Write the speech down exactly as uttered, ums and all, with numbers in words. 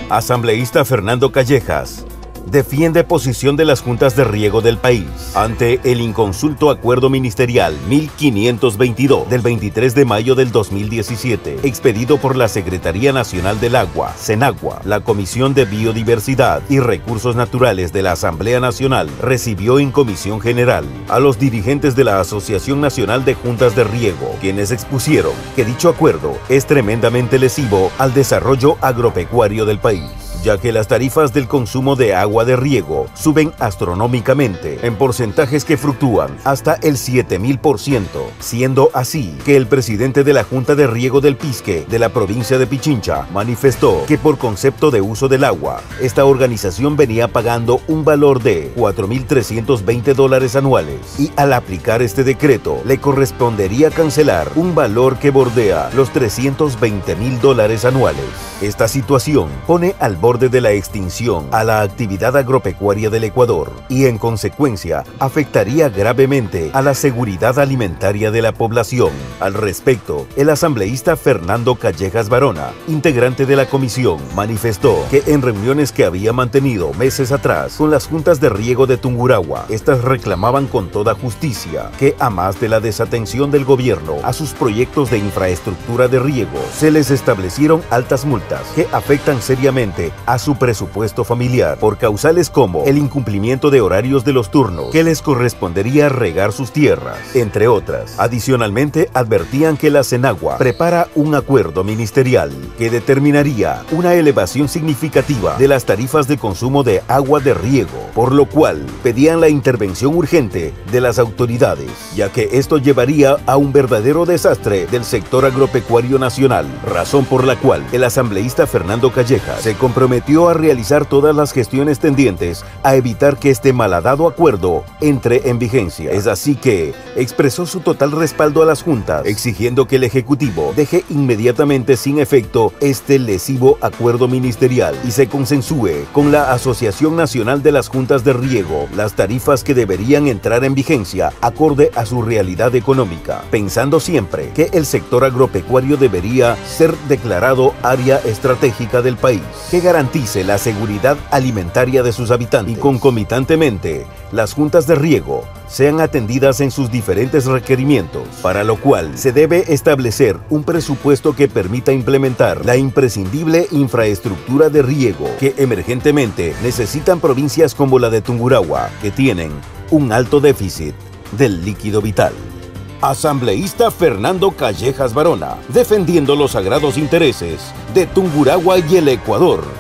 Asambleísta Fernando Callejas defiende posición de las juntas de riego del país ante el inconsulto Acuerdo Ministerial mil quinientos veintidós del veintitrés de mayo del dos mil diecisiete, expedido por la Secretaría Nacional del Agua, Senagua. La Comisión de Biodiversidad y Recursos Naturales de la Asamblea Nacional recibió en Comisión General a los dirigentes de la Asociación Nacional de Juntas de Riego, quienes expusieron que dicho acuerdo es tremendamente lesivo al desarrollo agropecuario del país, ya que las tarifas del consumo de agua de riego suben astronómicamente en porcentajes que fluctúan hasta el siete mil por ciento, siendo así que el presidente de la Junta de Riego del Pisque de la provincia de Pichincha manifestó que por concepto de uso del agua, esta organización venía pagando un valor de cuatro mil trescientos veinte dólares anuales y al aplicar este decreto le correspondería cancelar un valor que bordea los trescientos veinte mil dólares anuales. Esta situación pone al borde de la extinción a la actividad agropecuaria del Ecuador y en consecuencia afectaría gravemente a la seguridad alimentaria de la población. Al respecto, el asambleísta Fernando Callejas Barona, integrante de la comisión, manifestó que en reuniones que había mantenido meses atrás con las juntas de riego de Tungurahua, estas reclamaban con toda justicia que a más de la desatención del gobierno a sus proyectos de infraestructura de riego, se les establecieron altas multas que afectan seriamente a su presupuesto familiar por causales como el incumplimiento de horarios de los turnos que les correspondería regar sus tierras, entre otras. Adicionalmente, advertían que la Senagua prepara un acuerdo ministerial que determinaría una elevación significativa de las tarifas de consumo de agua de riego, por lo cual pedían la intervención urgente de las autoridades, ya que esto llevaría a un verdadero desastre del sector agropecuario nacional, razón por la cual el asambleísta Fernando Callejas se comprometió a realizar todas las gestiones tendientes a evitar que este malhadado acuerdo entre en vigencia. Es así que expresó su total respaldo a las juntas, exigiendo que el Ejecutivo deje inmediatamente sin efecto este lesivo acuerdo ministerial y se consensúe con la Asociación Nacional de las Juntas de Riego las tarifas que deberían entrar en vigencia acorde a su realidad económica, pensando siempre que el sector agropecuario debería ser declarado área estratégica del país, que garantice la seguridad alimentaria de sus habitantes y concomitantemente las juntas de riego sean atendidas en sus diferentes requerimientos, para lo cual se debe establecer un presupuesto que permita implementar la imprescindible infraestructura de riego que emergentemente necesitan provincias como la de Tungurahua, que tienen un alto déficit del líquido vital. Asambleísta Fernando Callejas Barona, defendiendo los sagrados intereses de Tungurahua y el Ecuador.